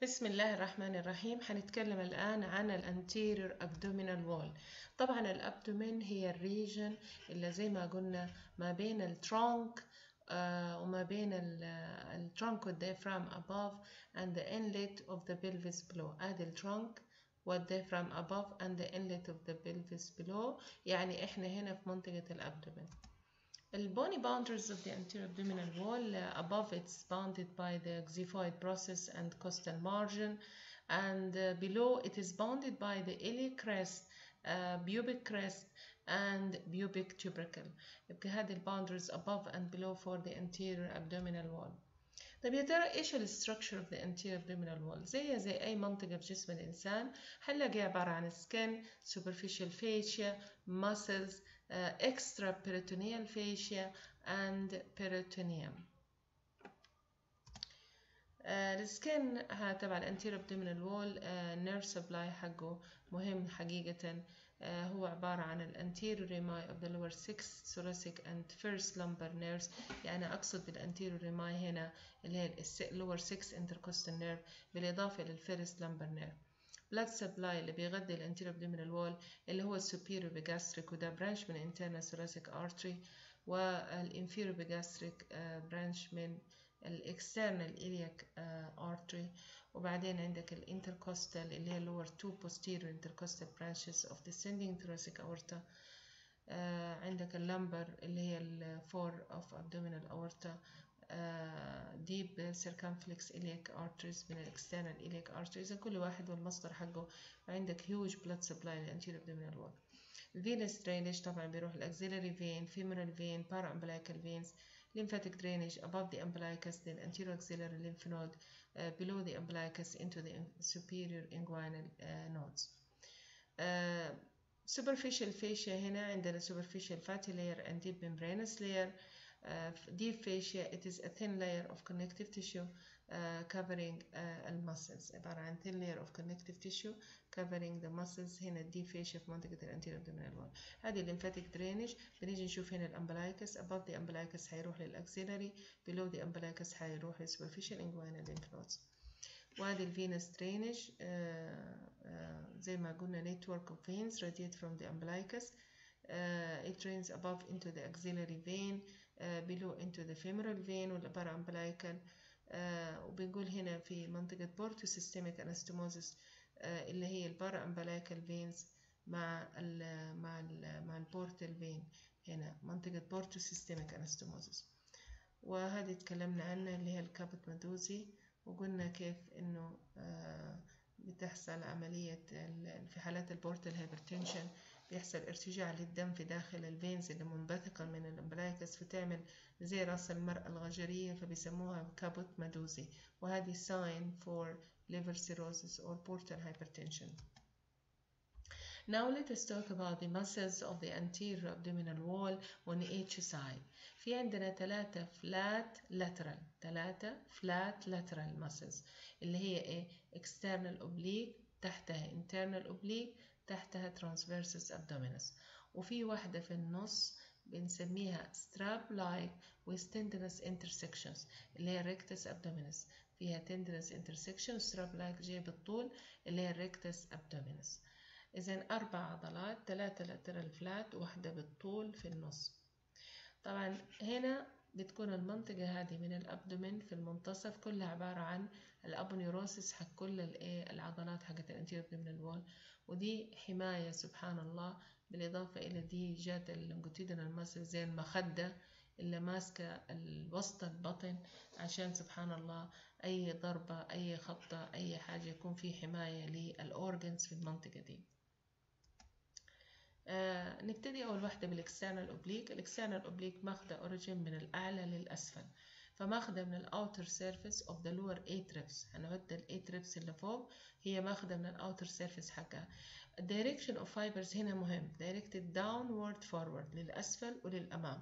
بسم الله الرحمن الرحيم. هنتكلم الآن عن الانتيريور abdominal wall. طبعا الابدومين هي الريجن اللي زي ما قلنا ما بين الترونك وما بين الترونك والdiaphragm above and the inlet of the pelvis below. ادي الترونك والdiaphragm above and the inlet of the pelvis below، يعني احنا هنا في منطقة الابدومين. The bony boundaries of the anterior abdominal wall, above it's bounded by the xiphoid process and costal margin, and below it is bounded by the iliac crest, pubic crest and pubic tubercle. يبقى هذه boundaries above and below for the anterior abdominal wall. طيب يا ترى ايش الستراكشر اوف ذا anterior abdominal wall؟ زي اي منطقه في جسم الانسان هنلاقيها عباره عن skin, superficial fascia, muscles, extra peritoneal fascia and peritoneum. السكن تبع الانتيريور abdominal wall nerve supply حقه مهم حقيقة. هو عبارة عن الانتيريور ريماي of the lower 6 thoracic and first lumbar nerves. يعني أقصد بالانتيريور ريماي هنا اللي هي lower 6 intercostal nerve بالإضافة للفيرست lumbar nerve. blood supply اللي بيغذي الانتيريور abdominal wall اللي هو السوبيريور بيجاستريك وده برانش من internal thoracic artery، والانفيريور بيجاستريك برانش من الاكسترنال إلياك artery، وبعدين عندك الانتركوستال اللي هي lower 2 posterior intercostal branches of descending thoracic aorta. عندك اللمبر اللي هي ال 4 of abdominal aorta، deep circumflex iliac arteries من الاكسترنال إلياك arteries، كل واحد والمصدر حقه. عندك huge blood supply للانتيريور abdominal wall. venous drainage طبعا بيروح الاكسيلاري vein, femoral vein, paraumbilical veins, lymphatic drainage above the umbilicus, then anterior axillary lymph node, below the umbilicus into the superior inguinal nodes. Superficial fascia هنا عندنا superficial fatty layer and deep membranous layer. Deep fascia, it is a thin layer of connective tissue covering muscles. عبارة عن thin layer of connective tissue covering the muscles. هنا deep fascia في منطقة الانتيريور abdominal wall. هذه lymphatic drainage. بنيجي نشوف هنا الامبلايكس. above the umbilicus هيروح للأكسيلاري، below the umbilicus هيروح للsuperficial inguinal lymph nodes. وهذه الفينس drainage زي ما قلنا network of veins radiate from the umbilicus. It drains above into the axillary vein, below into the femoral vein ولا paraumbilical. وبنقول هنا في منطقة portosystemic anastomosis اللي هي الباراumbilical veins مع البورتال vein. هنا منطقة portosystemic anastomosis، وهذه اتكلمنا عنها اللي هي الكابوت مدوزي، وقلنا كيف انه بتحصل عملية في حالات البورتال هايبرتنشن بيحصل ارتجاع للدم في داخل الفينز اللي منبثقة من الامبلايكس، فتعمل زي راس المرأة الغجرية، فبيسموها كابوت مدوزي، وهذه sign for liver cirrhosis or portal hypertension. Now let us talk about the muscles of the anterior abdominal wall on each side. في عندنا ثلاثة flat lateral muscles اللي هي ايه؟ external oblique، تحتها internal oblique، تحتها transversus abdominis، وفي واحدة في النص بنسميها strap like with tendinous intersections اللي هي rectus abdominis. فيها tendinous intersection strap like جاي بالطول اللي هي rectus abdominis. إذن 4 عضلات، 3 lateral flat وواحدة بالطول في النص. طبعا هنا بتكون المنطقة هذه من الأبدومين في المنتصف كلها عبارة عن الأبونيوروسيس حق كل العضلات حقت الانتيريور abdominal wall، ودي حماية سبحان الله. بالإضافة إلى دي جات اللونجيتودينال ماسل زي المخدة اللي ماسكة وسط البطن، عشان سبحان الله أي ضربة أي خبطة أي حاجة يكون في حماية للأورجنز في المنطقة دي. نبتدي أول واحدة بالإكسترنال أوبليك. الإكسترنال أوبليك ماخدة أوريجين من الأعلى للأسفل، فماخدة من الأوتر سيرفيس أوف ذا لور أتريبس. هنعد الأتريبس اللي فوق هي ماخدة من الأوتر سيرفيس حقها. الدايركشن أوف فايبرز هنا مهم، directed downward forward للأسفل وللأمام.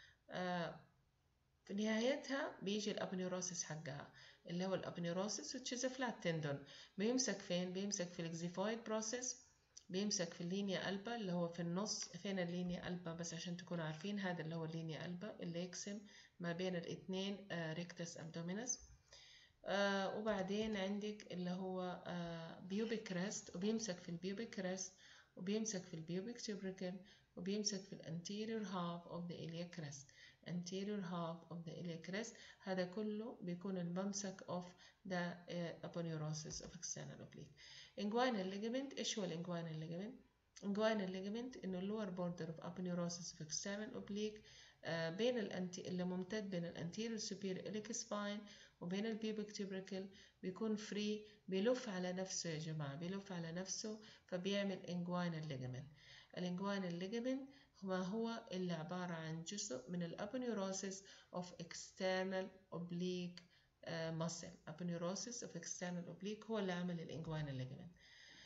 في نهايتها بيجي الأبنيوروسيس حقها اللي هو الأبنيوروسيس which is a flat tendon. بيمسك فين؟ بيمسك في الإكزيفويد بروسيس، بيمسك في اللينيا ألبا اللي هو في النص. فين اللينيا ألبا؟ بس عشان تكونوا عارفين هذا اللي هو اللينيا ألبا اللي يقسم ما بين الاثنين ريكتس أبدومينس. وبعدين عندك اللي هو بيوبيك كريست، وبيمسك في البيوبيك كريست، وبيمسك في البيوبيك tubercle، وبيمسك في الانتيريور هاف اوف ذا iliac crest. anterior half of the iliac crest هذا كله بيكون الممسك of the aponeurosis of external oblique. inguinal ligament، ايش هو الانجوينال ligament؟ inguinal ligament انه اللور بوردر of aponeurosis of external oblique بين اللي ممتد بين الانتيريور superior iliac spine وبين البيوبيك tubercle، بيكون فري، بيلف على نفسه يا جماعة، بيلف على نفسه، فبيعمل inguinal ligament. الانجوينال ligament ما هو إلا عبارة عن جزء من الأبونيوروسيس of external oblique muscle. aponeurosis of external oblique هو اللي عمل الانجوينال ligament.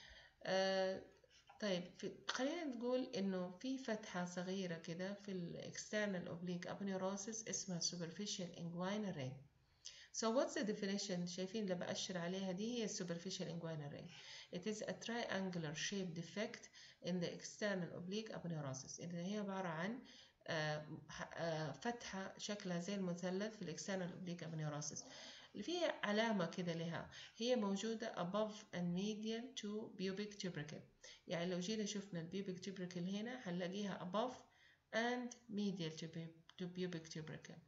طيب خلينا نقول إنه في فتحة صغيرة كده في external oblique aponeurosis اسمها superficial inguinal ring. So what's the definition؟ شايفين اللي بأشر عليها دي هي superficial inguinal ring. It is a triangular shaped defect in the external oblique aponeurosis. إذا هي عبارة عن فتحة شكلها زي المثلث في external oblique aponeurosis. في علامة كده لها، هي موجودة above and medial to pubic tubercle. يعني لو جينا شفنا البيوبيك tubercle هنا هنلاقيها above and medial to pubic tubercle.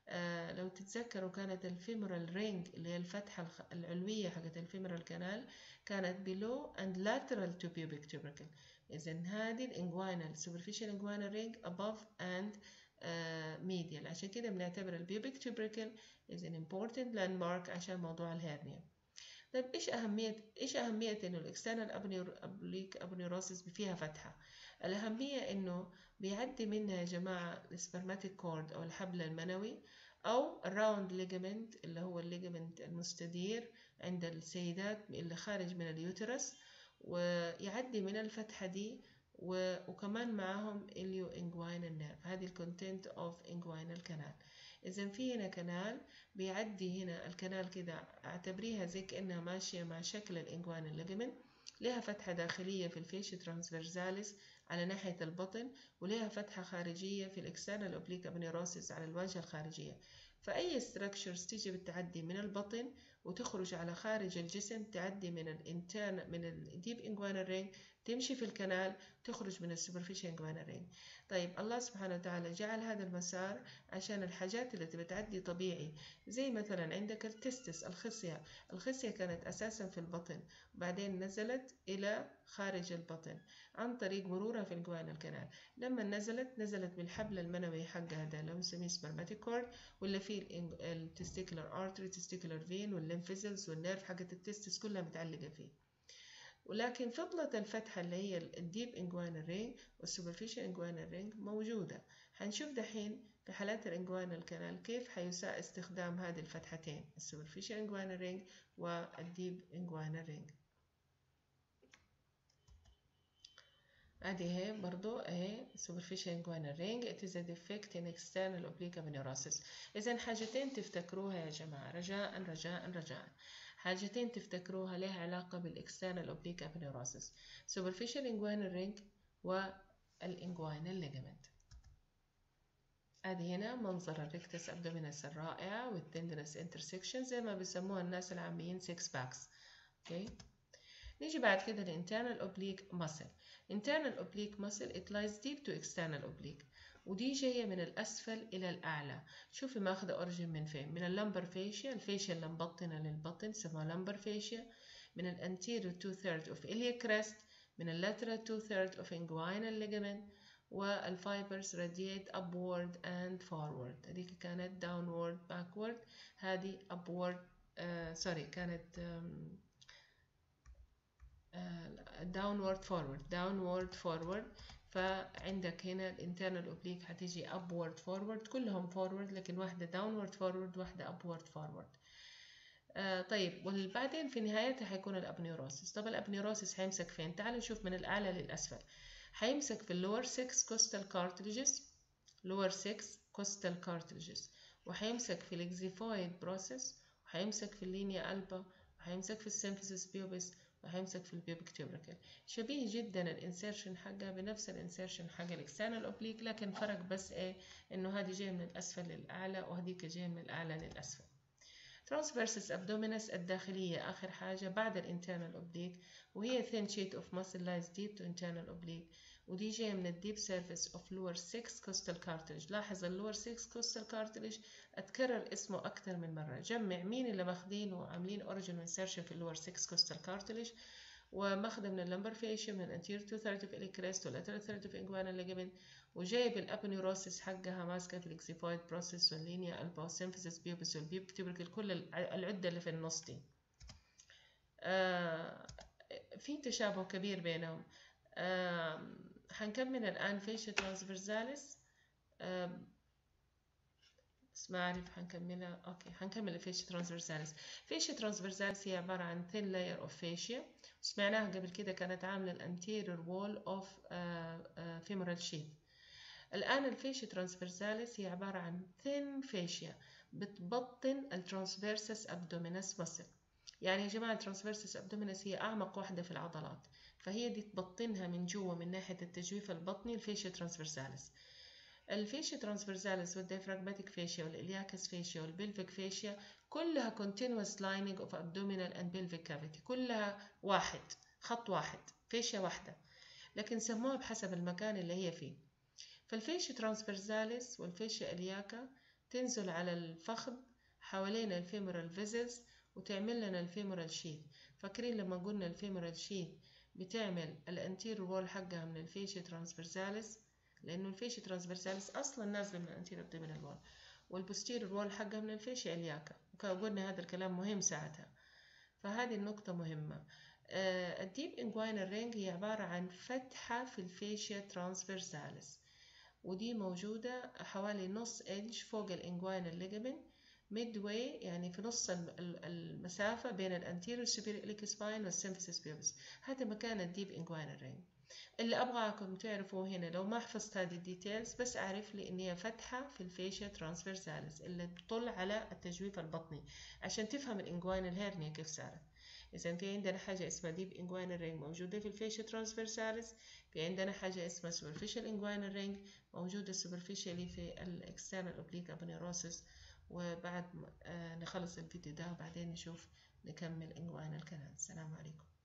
لو تتذكروا كانت الفيمورال رينج اللي هي الفتحة العلوية حقت الفيمورال كانال كانت below and lateral to pubic tubercle. إذن هذه الانجوينال superficial inguinal ring above and medial. عشان كده بنعتبر البيوبيك tubercle is an important landmark عشان موضوع الهرنيا. طيب ايش أهمية إنه الاكسترنال oblique aponeurosis فيها فتحة؟ الأهمية إنه بيعدي منها يا جماعة السبرماتيك كورد أو الحبل المنوي أو الراوند ليجمنت اللي هو الليجمنت المستدير عند السيدات اللي خارج من اليوترس، ويعدي من الفتحة دي وكمان معاهم اليو انجوينال نيرف. هذه الكونتنت اوف انجوينال كانال. إذا في هنا كانال بيعدي هنا الكانال كده، اعتبريها زي كأنها ماشية مع شكل الانجوينال ليجمنت، لها فتحة داخلية في الفيشيا ترانسفيرزاليس على ناحية البطن، ولها فتحة خارجية في الاكسترنال اوبليك ابونيوروسيس على الواجهة الخارجية. فأي ستراكشرز تيجي بالتعدي من البطن وتخرج على خارج الجسم، تعدي من الديب انجوينال رينج، تمشي في الكنال، تخرج من السوبرفيشال انجوينال رينج. طيب الله سبحانه وتعالى جعل هذا المسار عشان الحاجات اللي بتعدي طبيعي، زي مثلا عندك التستس، الخصية كانت أساسا في البطن وبعدين نزلت إلى خارج البطن عن طريق مرورها في الجوينال كانال. لما نزلت بالحبل المنوي حقها ده اللي بنسميه سبرماتيك كورد، واللي فيه التستيكولار ارتري، تستيكولار فين، والليمفيزلز والنيرف حقت التستس كلها متعلقة فيه. ولكن فضلت الفتحة اللي هي الديب انجوينال رينج والسوبرفيشال انجوينال رينج موجودة. هنشوف دحين في حالات الانجوينال كانال كيف حيساء استخدام هذه الفتحتين، السوبرفيشال انجوينال رينج والديب انجوينال رينج. ادي هي برضو اهي superficial inguinal ring. it is a defect in external oblique aponeurosis. اذا حاجتين تفتكروها يا جماعة، رجاء حاجتين تفتكروها لها علاقة بالاكسترنال oblique aponeurosis: superficial inguinal ring والinguinal ligament. ادي هنا منظر الريكتس ابدومينس الرائعة والتندنس intersection زي ما بيسموها الناس العاميين 6 packs. اوكي، نيجي بعد كده ل internal oblique muscle. internal oblique muscle it lies deep to external oblique، ودي جاية من الأسفل إلى الأعلى. شوفي ماخذة أوريجين من فين؟ من اللمبر فاشيا، الفاشيا اللي مبطنة للبطن اسمها لمبر فاشيا، من الانتيريور 2/3 of iliac crest، من اللاترال 2/3 of inguinal ligament، والفايبرز radiate upward and forward. هذيك كانت downward backward، هذه upward كانت downward forward. فعندك هنا الانترنال اوبليك هتيجي upward forward، كلهم forward لكن واحدة downward forward واحدة upward forward. طيب وبعدين في نهايتها هيكون الابنيوروسيس. طب الابنيوروسيس هيمسك فين؟ تعالوا نشوف من الأعلى للأسفل. هيمسك في اللور 6 costal cartilages، lower 6 costal cartilages، وهيمسك في الاكزيفويد بروسيس، وهيمسك في اللينيا ألبا، وهيمسك في السيمفيسيس بيوبس، وهيمسك في البيوبيك تيوبركل. شبيه جدا الانسيرشن حقها بنفس الانسيرشن حق الاكسترنال اوبليك، لكن فرق بس ايه؟ انه هذه جايه من الاسفل للاعلى وهذيك جايه من الاعلى للاسفل. transversus abdominis الداخلية آخر حاجة بعد الانترنال oblique، وهي thin sheet of muscle lies deep to internal oblique، ودي جاية من الديب سيرفيس of lower 6 costal cartilage. لاحظ lower 6 costal cartilage اتكرر اسمه أكتر من مرة. جمع مين اللي ماخدين وعاملين origin insertion في lower 6 costal cartilage، وماخده من اللمبر فيشيا من الانتيريور 2 third of الكريست واللاترال third of inguinal ligament، وجايب الابنيوروسيس حقها ماسكه في الاكسيفويد بروسيس واللينيا الباوسيمفيسيس بيوبس والبيب تيبركل، كل العده اللي في النص دي. في تشابه كبير بينهم. هنكمل الآن فيشيا ترانسفيرزاليس، بس ما أعرف هنكملها. أوكي، هنكمل الفيشيا ترانسفيرزاليس. فيشيا ترانسفيرزاليس هي عبارة عن thin layer of fascia، سمعناها قبل كده كانت عاملة الانتيريور wall of femoral sheath. الآن الفيشيا ترانسفيرزاليس هي عبارة عن thin fascia بتبطن الترانسفيرسس abdominis muscle. يعني يا جماعة الترانسفيرسس abdominis هي أعمق واحدة في العضلات، فهي دي تبطنها من جوا من ناحية التجويف البطني الفيشيا ترانسفيرزاليس. الفيشيا ترانسفيرزاليس والديافراغماتيك فيشيا والإلياكس فيشيا والبلفيك فيشيا كلها continuous lining of abdominal and pelvic cavity، كلها واحد، خط واحد، فيشيا واحدة، لكن سموها بحسب المكان اللي هي فيه. فالفيشيا ترانسفيرزاليس والفيشيا إلياكا تنزل على الفخذ حوالين الفيمورال فيزلز وتعمل لنا الفيمورال شيث. فاكرين لما قلنا الفيمورال شيث بتعمل الانتيريور وول حقها من الفيشيا ترانسفيرزاليس، لأنه الفيشيا ترانسفيرزاليس أصلا نازلة من الانتيريور ابدومينال وول، والبوستيريور وول حقها من الفيشيا إلياكا، وقلنا هذا الكلام مهم ساعتها. فهذه النقطة مهمة. الديب انجوينال رينج هي عبارة عن فتحة في الفيشيا ترانسفيرزاليس، ودي موجودة حوالي نص إنش فوق الانجوينال ليجمنت ميدواي، يعني في نص المسافة بين الانتيريور سوبيريور إليك سباين والسيمفيسيس بيوبس. هذا مكان الديب انجوينال رينج. اللي أبغاكم تعرفوه هنا، لو ما حفظت هذه الديتيلز بس أعرف لي إن هي فتحة في الفيشيا ترانسفيرزاليس اللي تطل على التجويف البطني عشان تفهم الانجوينال هيرنيا كيف صارت. إذا في عندنا حاجة اسمها ديب انجوينال رينج موجودة في الفيشيا ترانسفيرزاليس، في عندنا حاجة اسمها سوبرفيشال انجوينال رينج موجودة سوبرفيشالي في الاكسترنال اوبليك ابنيروسس. وبعد نخلص الفيديو ده وبعدين نشوف نكمل انجوينال كانال. السلام عليكم.